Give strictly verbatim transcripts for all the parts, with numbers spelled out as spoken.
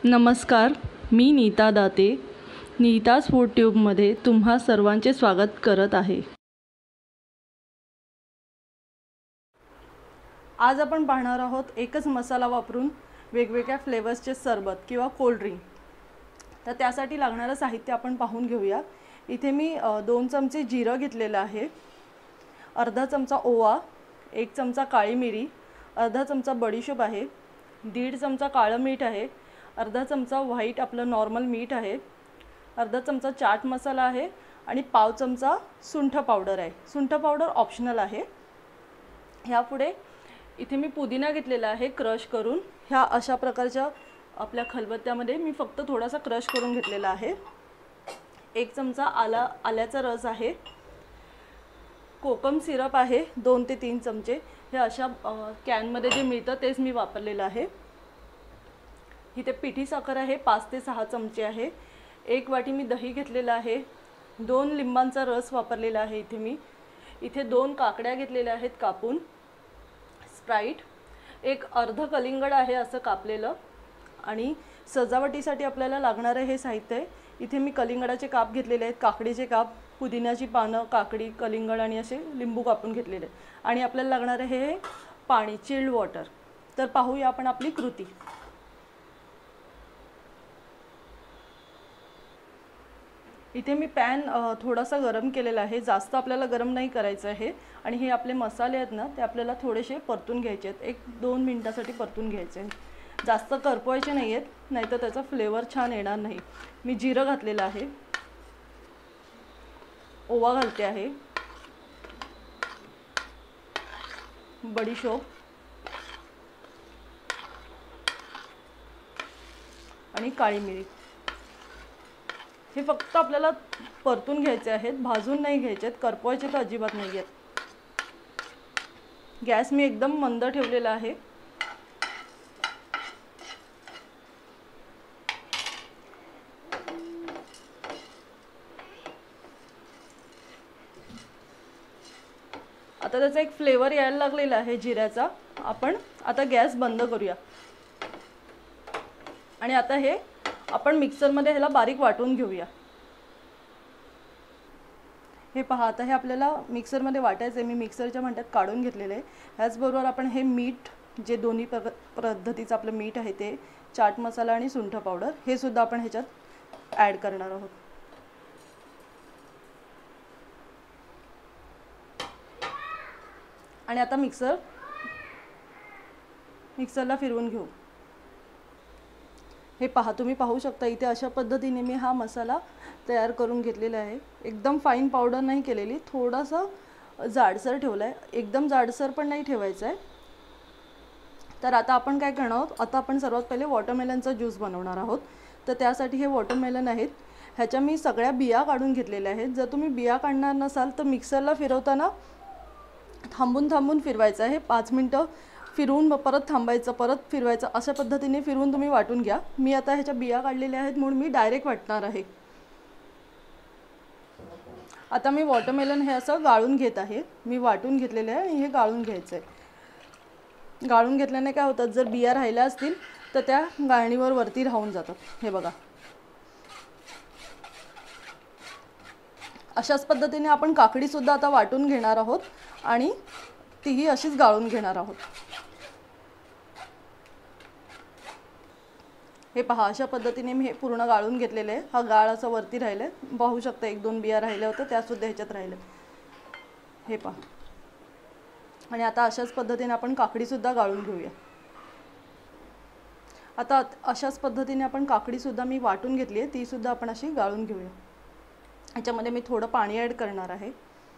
नमस्कार, मी नीता दाते नीताज फूड ट्यूबमध्ये तुम्हा सर्वांचे स्वागत करत आहे। आज आपण पाहणार आहोत एकच मसाला वापरून वेगवेगळ्या फ्लेवर्सचे सरबत किंवा कोल्ड ड्रिंक। तर त्यासाठी लागणारे साहित्य आपण पाहून घेऊया। इथे मी दोन चमचे जिरं घेतलेलं आहे, अर्धा चमचा ओवा, एक चमचा काळी मिरी, अर्धा चमचा बडीशोप आहे, दीड चमचा काळं मीठ आहे, अर्धा चमचा व्हाईट आपलं नॉर्मल मीठ आहे, अर्धा चमचा चाट मसाला आहे आणि पाव चमचा सुंठ पावडर आहे। सुंठ पावडर ऑप्शनल आहे। ह्यापुढे इथे मी पुदिना घेतलेला आहे क्रश करून। ह्या अशा प्रकारच्या आपल्या खलबत्त्यामध्ये मी फक्त थोडासा क्रश करून घेतलेला आहे। एक चमचा आला आल्याचा रस आहे, कोकम सिरप आहे दोन ते तीन चमचे। हे अशा कॅनमध्ये जे मिळतं तेच मी वापरलेलं आहे। इथे पिठी साखर आहे पाच ते सहा चमचे आहे। एक वाटी मी दही घेतलेला आहे, दोन लिंबांचा रस वापरलेला आहे इथे मी। इथे दोन काकड्या घेतलेल्या आहेत कापून, स्प्राइट, एक अर्ध कलिंगड आहे असं कापलेलं। आणि सजावटीसाठी आपल्याला लागणारे हे साहित्य आहे। इथे मी कलिंगडाचे काप घेतलेले आहेत, काकडीचे काप, पुदिन्याची पानं, काकडी, कलिंगड आणि असे लिंबू कापून घेतलेले। आणि आपल्याला लागणारे हे पाणी, चिल्ड वॉटर। तर पाहूया आपण आपली कृती। इथे मी पॅन थोडासा गरम केलेला आहे, जास्त आपल्याला गरम नाही करायचं आहे। आणि हे आपले मसाले आहेत ना, ते आपल्याला थोडेसे परतून घ्यायचे आहेत, एक दोन मिनिटासाठी परतून घ्यायचे आहेत। जास्त करपवायचे नाही आहेत, नाहीतर त्याचा फ्लेवर छान येणार नाही। मी जिरं घातलेलं आहे, ओवा घालते आहे, बडीशोप आणि काळी मिरी। हे फक्त आपल्याला परतून घ्यायचे आहेत, भाजून नाही घ्यायचे आहेत, करपवायचे तर अजिबात नाही आहेत। गॅस मी एकदम मंद ठेवलेला आहे। आता त्याचा एक फ्लेवर यायला लागलेला आहे जिऱ्याचा। आपण आता गॅस बंद करूया आणि आता हे आपण मिक्सरमध्ये ह्याला बारीक वाटून घेऊया। हे पहा, आता हे आपल्याला मिक्सरमध्ये वाटायचं आहे। मी मिक्सरच्या भांड्यात काढून घेतलेले आहे। ह्याचबरोबर आपण हे मीठ, जे दोन्ही पद्धतीचं आपलं मीठ आहे ते, चाट मसाला आणि सुंठ पावडर, हे सुद्धा आपण ह्याच्यात ॲड करणार आहोत। आणि आता मिक्सर मिक्सरला फिरवून घेऊ। हे पहा, तुम्ही पाहू शकता इथे अशा पद्धतीने मी हा मसाला तयार करून घेतलेला आहे। एकदम फाईन पावडर नाही केलेली, थोडासा जाडसर ठेवला आहे, एकदम जाडसर पण नाही ठेवायचं आहे। तर आता आपण काय करणार आहोत, आता आपण सर्वात पहिले वॉटरमेलनचा ज्यूस बनवणार आहोत। तर त्यासाठी हे वॉटरमेलन आहेत, ह्याच्या मी सगळ्या बिया काढून घेतलेल्या आहेत। जर तुम्ही बिया काढणार नसाल तर मिक्सरला फिरवताना थांबून थांबून फिरवायचं आहे, पाच मिनटं फिरवून परत थांबायचं, परत फिरवायचं, अशा पद्धतीने फिरवून तुम्ही वाटून घ्या। मी आता ह्याच्या बिया काढलेल्या आहेत म्हणून मी डायरेक्ट वाटणार आहे। आता मी वॉटरमेलन हे असं गाळून घेत आहे, मी वाटून घेतलेले आहे आणि हे गाळून घ्यायचं आहे। गाळून घेतल्याने काय होतं, जर बिया राहिल्या असतील तर त्या गाळणीवर वरती राहून जातात। हे बघा, अशाच पद्धतीने आपण काकडी सुद्धा आता वाटून घेणार आहोत आणि तीही अशीच गाळून घेणार आहोत। हे पहा, अशा पद्धतीने मी हे पूर्ण गाळून घेतलेले आहे। हा गाळ असं वरती राहिले, पाहू शकता एक दोन बिया राहिल्या होत्या त्या सुद्धा ह्याच्यात राहिल्या। हे पहा, आणि आता अशाच पद्धतीने आपण काकडी सुद्धा गाळून घेऊया। आता अशाच पद्धतीने आपण काकडी सुद्धा मी वाटून घेतली आहे, ती सुद्धा आपण अशी गाळून घेऊया। ह्याच्यामध्ये मी थोडं पाणी ॲड करणार आहे।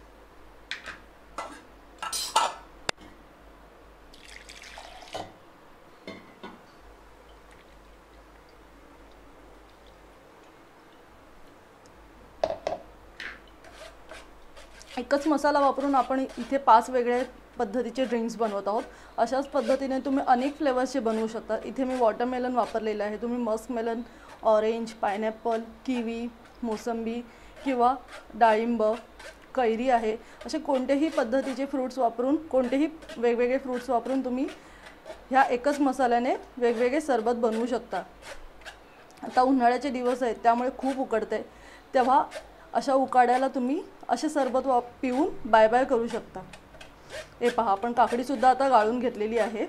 एकच मसाला वापरून आपण इथे पाच वेगळ्या पद्धतीचे ड्रिंक्स बनवत आहोत। अशाच पद्धतीने तुम्ही अनेक फ्लेवर्सचे बनवू शकता। इथे मी वॉटरमेलन वापरलेलं आहे, तुम्ही मस्कमेलन, ऑरेंज, पायनॅपल, किवी, मोसंबी किंवा डाळिंब, कैरी आहे, असे कोणतेही पद्धतीचे फ्रूट्स वापरून, कोणतेही वेगवेगळे फ्रूट्स वापरून तुम्ही ह्या एकच मसाल्याने वेगवेगळे सरबत बनवू शकता। आता उन्हाळ्याचे दिवस आहेत त्यामुळे खूप उकडते, तेव्हा अशा उकाड्याला तुम्ही असे सरबत वा पिऊन बाय बाय करू शकता. हे पहा, आपण काकडीसुद्धा आता गाळून घेतलेली आहे.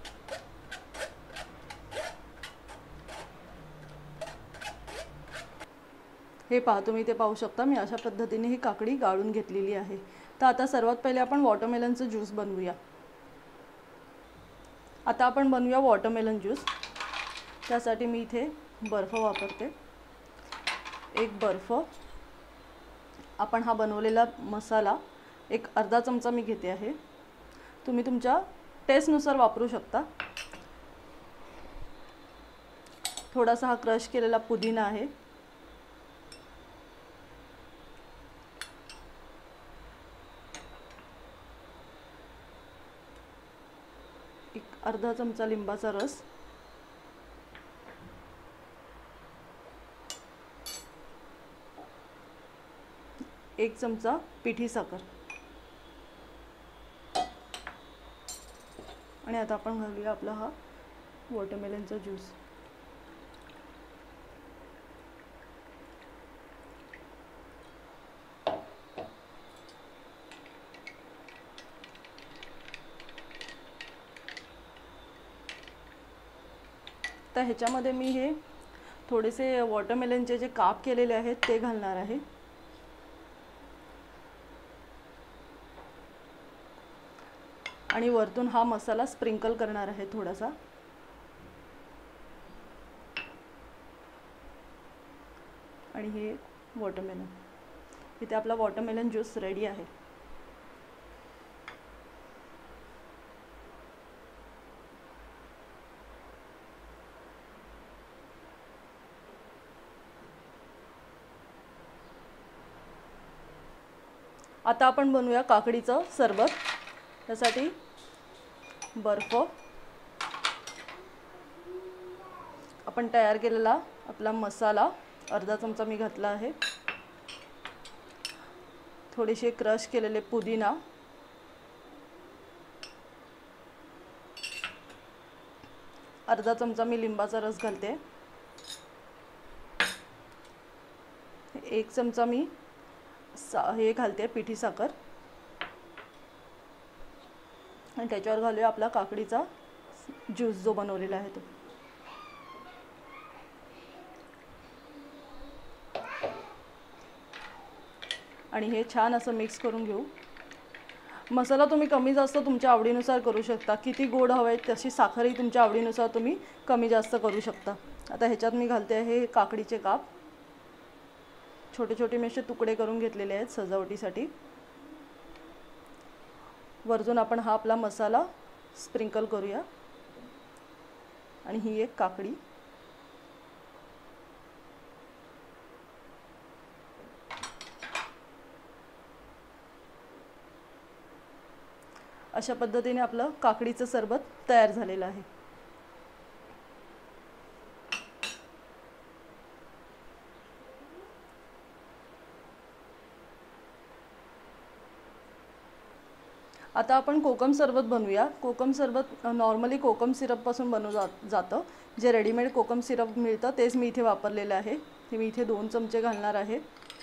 हे पहा, तुम्ही ते पाहू शकता, मी अशा पद्धतीने ही काकडी गाळून घेतलेली आहे. तर आता सर्वात पहिले आपण वॉटरमेलनचं ज्यूस बनवूया. आता आपण बनवूया वॉटरमेलन ज्यूस. त्यासाठी मी इथे बर्फ वापरते. एक बर्फ, आपण हा बनवलेला मसाला एक अर्धा चमचा मी घेते आहे. तुम्ही तुमच्या टेस्टनुसार वापरू शकता. थोडासा हा क्रश केलेला पुदिना आहे. एक अर्धा चमचा लिंबाचा रस, एक चमचा पिठी साखर, आणि आता आपण घालूया आपला हा वॉटरमेलनचा ज्यूस. तर ह्याच्यामध्ये मी हे थोडेसे वॉटरमेलनचे जे काप केलेले आहेत ते घालणार आहे. आणि वरतून हा मसाला स्प्रिंकल करणार आहे थोडासा. आणि हे वॉटरमेलन, इथे आपला वॉटरमेलन ज्यूस रेडी आहे. आता आपण बनवूया काकडीचं सरबत. त्यासाठी बर्फ, आपण तयार केलेला आपला मसाला अर्धा चमचा मी घातला आहे. थोडेसे क्रश केलेले पुदिना, अर्धा चमचा मी लिंबाचा रस घालते. एक चमचा मी सा हे घालते पिठी साखर, आणि त्याच्यावर घालूया आपला काकडीचा ज्यूस जो बनवलेला आहे तो. आणि हे छान असं मिक्स करून घेऊ. मसाला तुम्ही कमी जास्त तुमच्या आवडीनुसार करू शकता. किती गोड हवे तशी साखरही तुमच्या आवडीनुसार तुम्ही कमी जास्त करू शकता. आता ह्याच्यात मी घालते आहे काकडीचे काप. छोटे छोटे मी असे तुकडे करून घेतलेले आहेत सजावटीसाठी. वरतून आपण हा आपला मसाला स्प्रिंकल करूया. आणि ही एक काकडी, अशा पद्धतीने आपलं काकडीचं सरबत तयार झालेलं आहे. आता आपण कोकम सरबत बनवूया. कोकम सरबत नॉर्मली कोकम सिरपपासून बनवलं जातं. जे रेडीमेड कोकम सिरप मिळतं तेच मी इथे वापरलेलं आहे. हे मी इथे दोन चमचे घालणार आहे.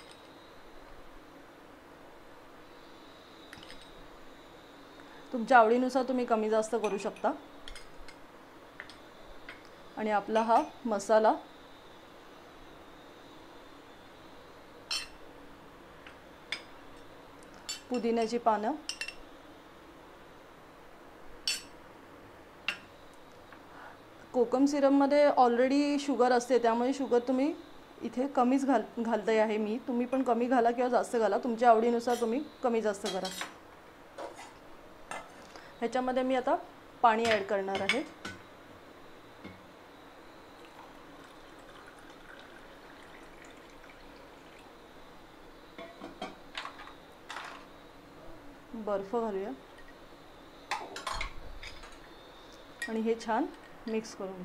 तुमच्या आवडीनुसार तुम्ही कमी जास्त करू शकता. आणि आपला हा मसाला पुदिन्याची पानं, कोकम सिरपमध्ये ऑलरेडी शुगर असते त्यामुळे शुगर तुम्ही इथे कमीच घाल घालते आहे मी. तुम्ही पण कमी घाला किंवा जास्त घाला, तुमच्या आवडीनुसार तुम्ही कमी जास्त करा. ह्याच्यामध्ये मी आता पाणी ॲड करणार आहे. बर्फ घालूया आणि हे छान मिक्स करून.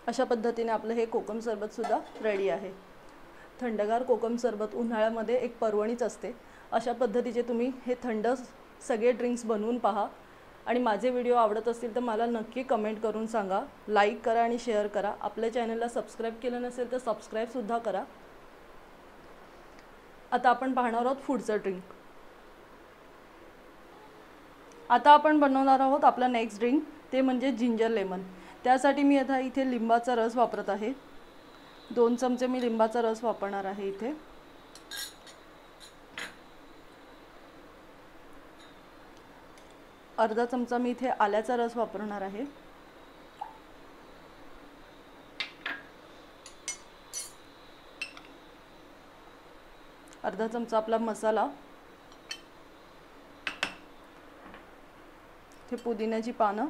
अशा पद्धतीने आपलं हे कोकम सरबतसुद्धा रेडी आहे। थंडगार कोकम सरबत उन्हाळ्यामध्ये एक पर्वणीच असते। अशा पद्धतीचे तुम्ही हे थंड सगळे ड्रिंक्स बनवून पहा आणि माझे व्हिडिओ आवडत असतील तर मला नक्की कमेंट करून सांगा। लाईक करा आणि शेअर करा। आपल्या चॅनलला सबस्क्राईब केलं नसेल तर सबस्क्राईबसुद्धा करा। आता आपण पाहणार आहोत पुढचं ड्रिंक। आता आपण बनवणार आहोत आपला नेक्स्ट ड्रिंक, ते म्हणजे जिंजर लेमन। त्यासाठी मी आता इथे लिंबाचा रस वापरत आहे। दोन चमचे मी लिंबाचा रस वापरणार आहे इथे। अर्धा चमचा मी इथे आल्याचा रस वापरणार आहे। अर्धा चमचा आपला मसाला, हे पुदिन्याची पानं,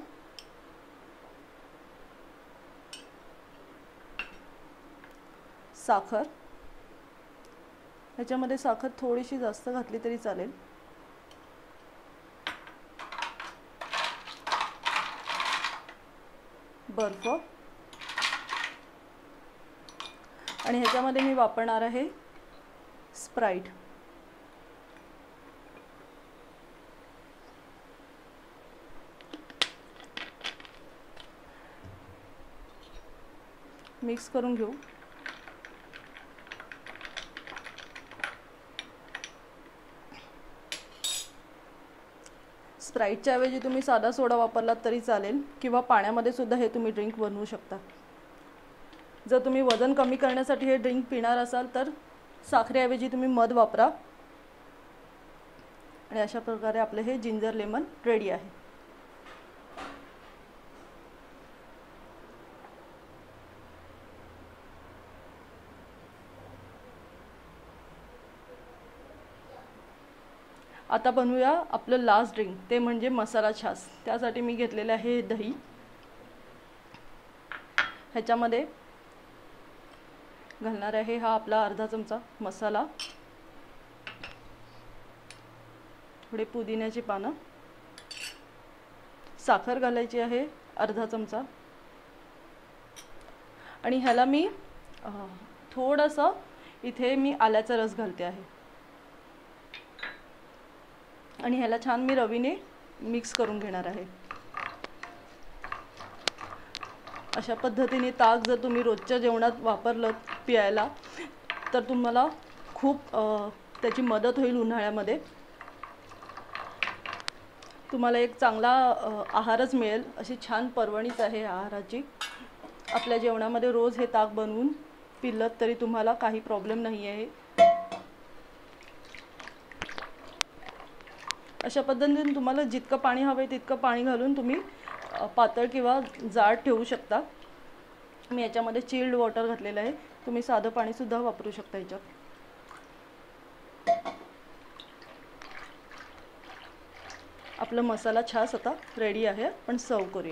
साखर, ह्याच्यामध्ये साखर थोडीशी जास्त घातली तरी चालेल, बर्फ आणि ह्याच्यामध्ये मी वापरणार आहे स्प्राइट। मिक्स करून घेऊ। स्प्राइटच्या ऐवजी तुम्ही साधा सोडा वापरलात तरी चालेल किंवा पाण्यामध्ये सुद्धा हे तुम्ही ड्रिंक बनवू शकता। जर तुम्ही वजन कमी करण्यासाठी हे ड्रिंक पिणार असाल तर साखरेऐवजी तुम्ही मध वापरा। आणि अशा प्रकारे आपले हे जिंजर लेमन रेडी आहे। आता बनवूया आपलं लास्ट ड्रिंक, ते म्हणजे मसाला छास। त्यासाठी मी घेतलेले आहे दही। ह्याच्यामध्ये घालणार आहे हा आपला अर्धा चमचा मसाला, थोडे पुदिन्याची पानं, साखर घालायची आहे अर्धा चमचा आणि ह्याला मी थोडंसं इथे मी आल्याचा रस घालते आहे आणि ह्याला छान मी रवीने मिक्स करून घेणार आहे। अशा पद्धतीने ताक जर तुम्ही रोजच्या जेवणात वापरलं प्यायला तर तुम्हाला खूप त्याची मदत होईल। उन्हाळ्यामध्ये तुम्हाला एक चांगला आहारच मिळेल। अशी छान पर्वणीच आहे आहाराची। आपल्या जेवणामध्ये रोज हे ताक बनवून पिलं तरी तुम्हाला काही प्रॉब्लेम नाही आहे। अशा पद्धतीने तुम्हाला जितकं पाणी हवं आहे तितकं पाणी घालून तुम्ही पातळ किंवा जाड ठेवू शकता। मी याच्यामध्ये चिल्ड वॉटर घातलेलं आहे, तुम्ही साधं पाणी सुद्धा वापरू शकता याच्यात। आपला मसाला छास आता रेडी आहे, आपण सर्व करूया।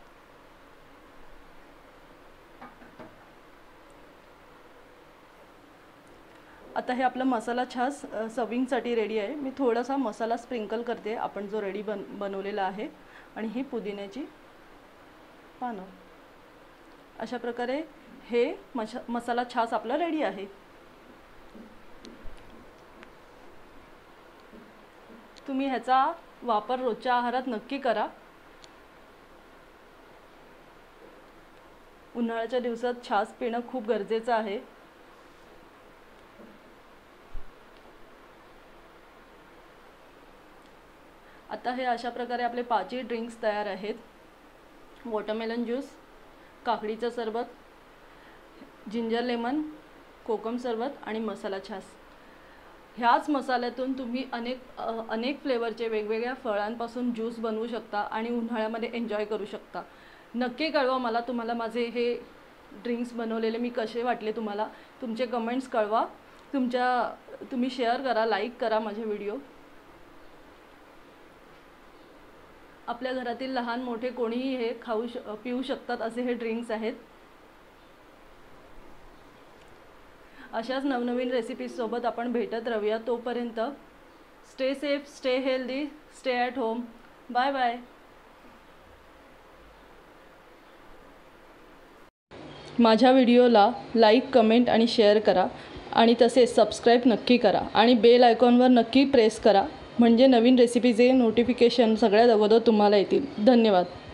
आता हे आपला मसाला छास सर्विंगसाठी रेडी आहे। मी थोडासा मसाला स्प्रिंकल करते आपण जो रेडी बन बनवलेला आहे आणि ही पुदिन्याची पानं। अशा प्रकारे हे मसाला छास आपला रेडी आहे। तुम्ही ह्याचा वापर रोजच्या आहारात नक्की करा। उन्हाळ्याच्या दिवसात छास पिणं खूप गरजेचं आहे। आता हे अशा प्रकारे आपले पाचही ड्रिंक्स तयार आहेत। वॉटरमेलन ज्यूस, काकडीचं सरबत, जिंजर लेमन, कोकम सरबत आणि मसाला छास। ह्याच मसाल्यातून तुम्ही अनेक अनेक फ्लेवरचे वेगवेगळ्या फळांपासून ज्यूस बनवू शकता आणि उन्हाळ्यामध्ये एन्जॉय करू शकता। नक्की कळवा मला तुम्हाला माझे हे ड्रिंक्स बनवलेले मी कसे वाटले। तुम्हाला तुमचे कमेंट्स कळवा। तुमच्या तुम्ही शेअर करा, लाईक करा माझे व्हिडिओ। आपल्या घरातील लहान मोठे कोणीही हे खाऊ श पिऊ शकतात असे हे ड्रिंक्स आहेत। अशाच नवनवीन रेसिपीज सोबत आपण भेटत राहूया। तोपर्यंत stay safe, stay healthy, stay at home. Bye bye. माझ्या व्हिडिओला लाईक, कमेंट आणि शेअर करा आणि तसेच सबस्क्राईब नक्की करा आणि बेल आयकॉनवर नक्की प्रेस करा, म्हणजे नवीन रेसिपीचे नोटिफिकेशन सगळ्यात अगोदर तुम्हाला येतील. धन्यवाद.